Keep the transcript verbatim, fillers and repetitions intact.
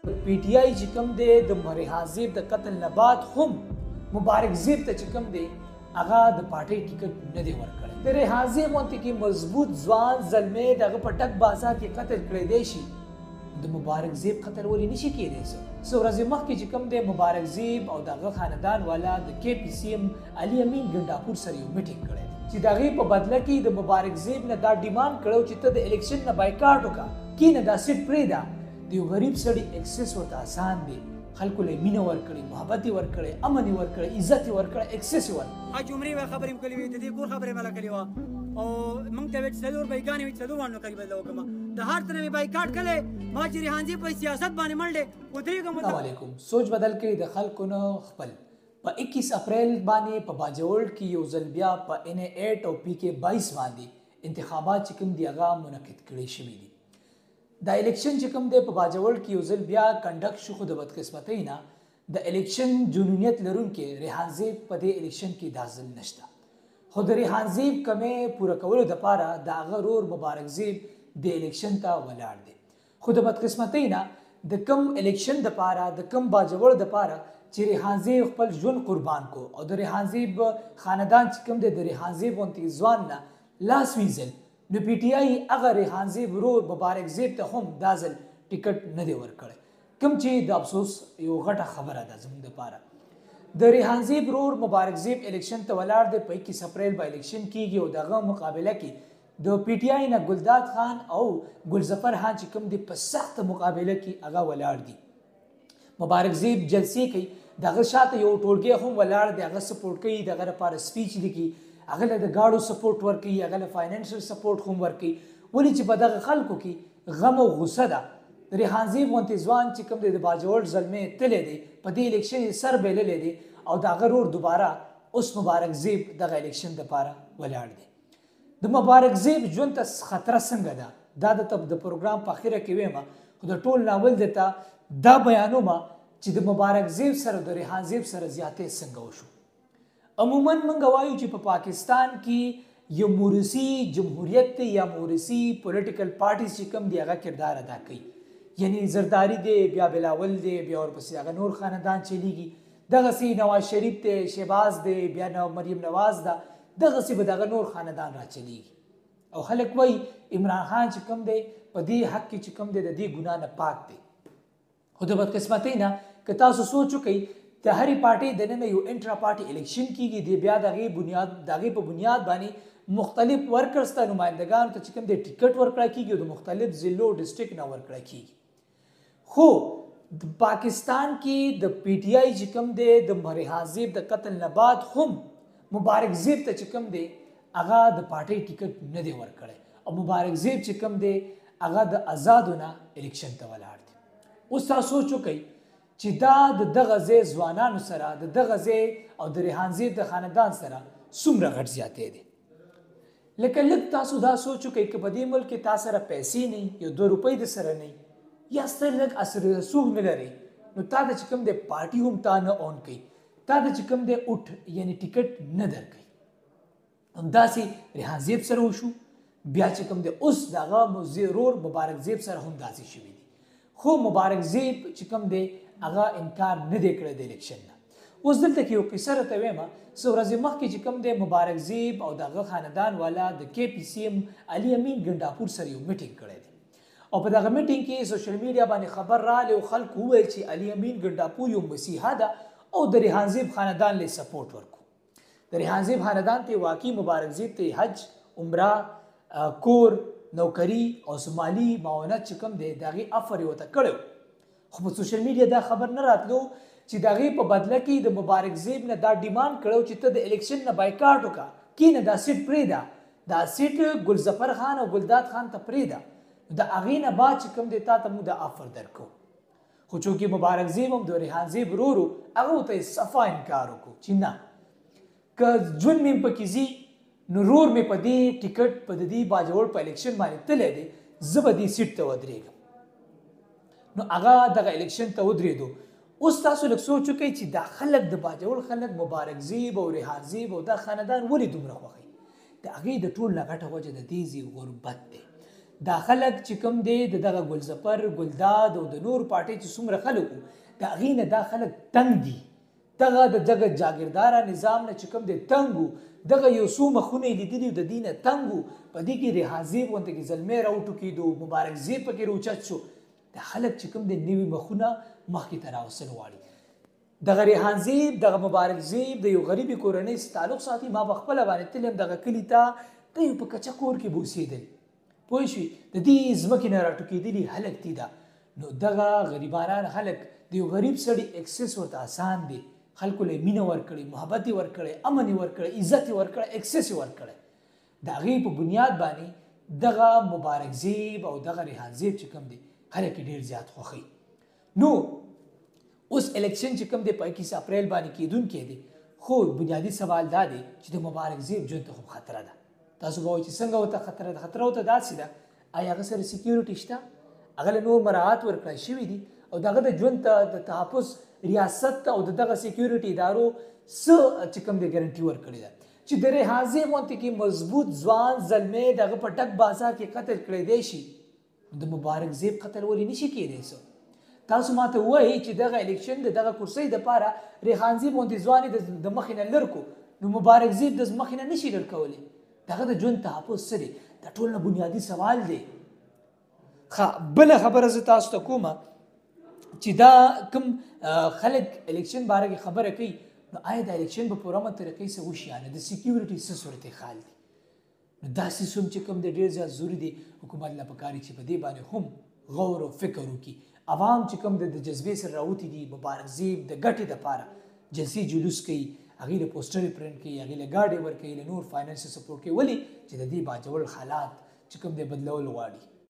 پی ټی آی چې کوم دی د مرحا زیب د قتل نه بعد هم مبارک زیب ته چې کوم دی هغه د پارټۍ ټیکټ نه دی ورکړی. د ریحان زیب غوندې کې مضبوط ځوان زلمی د هغه په ډک بازار کې قتل کړی دی شي، د مبارک زیب قتل ولې نشي کېدی؟ څو ورځې مخکې چې کوم دی مبارک زیب او د هغه خاندان والا د کې پي سي ایم علي امین ګنډاپور سره یو میټینګ کړی دی چې د هغې په بدله کې د مبارک زیب نه دا ډیمانډ کړی چې ته د الیکشن نه بایکاټ وکړه، کینه دا سیټ پرېږده. د یو غریب سړي اکسس ورته آسان دی، خلکو له مینه ورکړي، محبت یې ورکړی، امن یې ورکړی، عزت یې ورکړی، اکسس یې ورکړی. حج عمرې وه خبرې مو کړې وې، د دې کور خبرې مله کړې وه او موږ ته وې چې څلور بایګانې وې، څلور وانو قریب بدله وکړم. د هر طرف مې بایکاټ کړی، ما چې ریحان زیب په سیاست باندې منډې ودرېږم. السلام علیکم. سوچ بدل کړئ د خلکو نه خپل. په اکیس اپریل باندې په باجوړ کې یو ځل بیا په ان اے ایټ او پی کې باییس باندې انتخابات چې کوم دی هغه منعقد کړی شوي دي. دا الیکشن چې کوم دی په باجوړ کې یو ځل بیا کنډکټ شو، خو د بدقسمتۍ نه د الیکشن جنونیت لرونکي ریحان زیب په دې الیکشن کې دا ځل نشته. خو د ریحان زیب کمې پوره کولو دپاره د هغه ورور مبارک زیب د الیکشن ته ولاړ دی. خو د بدقسمتۍ نه د کم الیکشن دپاره د کم باجوړ دپاره چې ریحان زیب خپل ژوند قربان کو او د ریحان زیب خاندان چې کوم دی د ریحان زیب غوندې ځوان نه لاس وینځل، نو پی ټی آی هغه ریحان زیب ورور مبارک زیب ته هم دا ځل ټیکټ نه دی ورکړی، کوم چې د افسوس یو غټه خبره ده زموږ دپاره. د ریحان زیب ورور مبارک زیب الیکشن ته ولاړ دی، په اکیس اپریل به الیکشن کیږي او د هغه مقابله کې د پی ټی آی نه ګلداد خان او ګلظفر خان چې کوم دی په سخته مقابله کې هغه ولاړ دي. مبارک زیب جلسې کوي، د هغه شاته یو ټولګی هم ولاړ دی، هغه سپورټ کوي، د هغه لپاره سپیچ لیکي، هغه له د گاډو سپورټ ورکوي، هغه له فاینانشل سپورټ هم ورکوي، ولې چې په دغه خلکو کې غم او غصه ده. ریحان زیب غوندې ځوان چې کوم دی د باجوړ زلمی تللی دی، په دې الیکشن یې سر بایللی دی او د هغه ورور دوباره اوس مبارک زیب دغه الیکشن دپاره ولاړ دی. د مبارک زیب ژوند ته خطره څنګه ده دا درته د پروګرام په اخره کې ویم، خو د ټول ناول درته دا بیانوم چې د مبارک زیب سره د ریحان زیب سره زیاتې څنګه وشو. عموما موږ وایو چې په پاکستان کې یو مورثي جمهوریت دی یا مورثي پولیټیکل پارټیز چې کوم دی هغه کردار ادا کوي، یعنی زرداری دی، بیا بلاول دی، بیا ورپسې هغه نور خاندان چلیږي، دغسې نواز شریف دی، شهباز دی، بیا مریم نواز ده، دغسې به دغه نور خاندان را چلیږي. او خلک وایي عمران خان چې کوم دی په دې حق کې چې کوم دی د دې ګناه نه پاک دی. خو د بدقسمتۍ نه که تاسو سوچ وکئ د هرې پارټۍ دننه یو انټرا پارټي الیکشن کیږي، دی بیا د هغې بنیاد د هغې په بنیاد باندې مختلف ورکرز ته نمایندګانو ته چې کوم دی ټیکټ ورکړی کیږي او د مختلف ضلعو ډسټرکټ نه ورکړی کیږي. خو د پاکستان کې د پی ټی آی چې کوم دی د ریحان زیب د قتل نه بعد هم مبارک زیب ته چې کوم دی هغه د پارټۍ ټیکټ نه دی ورکړی او مبارک زیب چې کوم دی هغه د آزادو نه الیکشن ته ولاړ دی. اوس تاسو سوچ وکئ چې دا د دغه ځای ځوانانو سره د دغه ځای او د ریحان زیب د خاندان سره څومره غټ زیاتی دی. لکه لږ تاسو دا سوچ وکئ که په دې ملک کې تا سره پیسې نه یو دوه روپۍ د سره نه یا ستر لږ اثر رسوخ نه لري، نو تا ته چې کوم دی پارټي هم تا نه اون کوي، تا ته چې کوم دی اوټ یعنی ټیکټ نه درکوي. همداسې ریحان زیب سره وشو، بیا چې کوم دی اوس د هغه ورور مبارک زیب سره هم داسې شوي دي. خو مبارک زیب چې کوم دی هغه انکار نه دی کړی د الیکشن نه. اوس دلته کې یو قصه راته وایم، څو ورځې مخکې چې کوم دی مبارک زیب او د هغه خاندان والا د کې پي سي ایم علي امین ګنډاپور سره یو میټینګ کړی دی او په دغه میټینګ کې سوشل میډیا باندې خبر راغلی او خلکو وویل چې علي امین ګنډاپور یو مسیحا ده او د ریحان زیب خاندان له سپورټ ورکو. د ریحان زیب خاندان ته واقعي مبارک زیب ته حج، عمره، کور، نوکری او مالي معاونت چې کوم دی د هغې افر یې ورته کړی و. خو په سوشل میډیا دا خبر نه راتلو چې د هغې په بدله کې د مبارک زیب نه دا ډیمانډ کړی چې ته د الیکشن نه بایکاټ وکړه، کینه دا سیټ پرېږده، دا سیټ ګلظفر خان او ګلداد خان ته پرېږده، د هغې نه بعد چې کوم دی تا ته موږ د افر درکو. خو چونکې مبارک زیب هم د ریحان زیب ورور و، هغه ورته یې صفا انکار وکړو چې نه، که ژوند مې پکې ځي نو رور مې په دې ټیکټ په د دې باجوړ په الیکشن باندې تللی دی، زه به دې سیټ ته ودرېږم. نو هغه دغه الیکشن ته ودرېدو. اوس تاسو لږ سوچ وکئ چې دا خلک د باجوړ خلک مبارک زیب او ریحان زیب او دا خاندان ولې دومره خوښوي؟ د هغې د ټول نه غټه وجه د دې ځای غربت دی. دا خلک چې کوم دی د دغه ګلزفر ګلداد او د نور پارټۍ چې څومره خلک وو د هغې نه دا خلک تنګ دي دغه د دغه جاګیرداره نظام نه چې کوم دی تنګ وو دغه یو څو مخونه یې لیدلي د دې نه تنګ وو په دې کې ریحانزیب غونته کې زلمی راوټوکېدو مبارک زیب پکې راوچت شو د خلک چې کوم دی نوي مخونه مخکې ته راوستل غواړي دغه ریحانزیب دغه مبارک زیب د یو غریبې کورنۍ سره تعلق ساتي ما په خپله باندې تللی یم دغه کلي ته ته یو په کچه کور کې به اوسېدل پوه شوې د دې ځمکې نه راټوکېدلي هلک دي ده نو دغه غریبانان خلک د یو غریب سړي اکسس ورته آسان دی خلکو له مینه ورکړي محبت یې ورکړی امن یې ورکړی عزت یې ورکړی اکسس یې ورکړی د هغې په بنیاد باندې دغه مبارک زیب او دغه ریحان زیب چې کوم دی خلک یې ډېر زیات خوښوي نو اوس الیکشن چې کوم دی په اکیس اپریل باندې کېدونکی دی خو بنیادي سوال دا دی چې د مبارک زیب ژوند ته خو خطره ده تاسو به وایئ چې څنګه ورته خطره ده خطره ورته داسې ده آیا هغه سره سیکیورټي شته هغه له نور مراعات ورکړی شوي دي او د هغه د ژوند ته د تحفظ ریاست ته او د دغه سیکیورټي ادارو څه چې کوم دی ګارنټي ورکړې ده چې د ریحان زیب غوندې کې مضبوط ځوان زلمی د هغه په ډک بازار کې قتل کړی دی شي د مبارک زیب قتل ولې نشي کېدی څه تاسو ماته ووایئ چې دغه الیکشن د دغه کرسۍ دپاره ریحان زیب غوندې ځوان یې د مخې نه لر کړو نو مبارک زیب د مخې نه نشي لر کولی دغه د ژوند تحفظ څه دی دا ټول نه بنیادي سوال دی ښه بله خبره زه تاسو ته کومه چې دا کوم خلک الیکشن باره کې خبره کوي نو آیا د الیکشن په پوره طریقې سره وشي یعنې د سیکیورټي څه صورتحال دی نو دا سیستم چې کوم دی ډېر زیات ضروري دی حکومت له پکار چې په دې باندې هم غور او فکر وکړي عوام چې کوم د جذبې سره راوتي دي مبارک زیب د ګټې دپاره جلسې جلوس کوي هغې له پوسټرې پرنټ کوي هغې له ګاډۍ ورکوي له نور فاینانسي سپورټ کوي ولې چې د دې باجوړ حالات چې کوم دی بدلول غواړي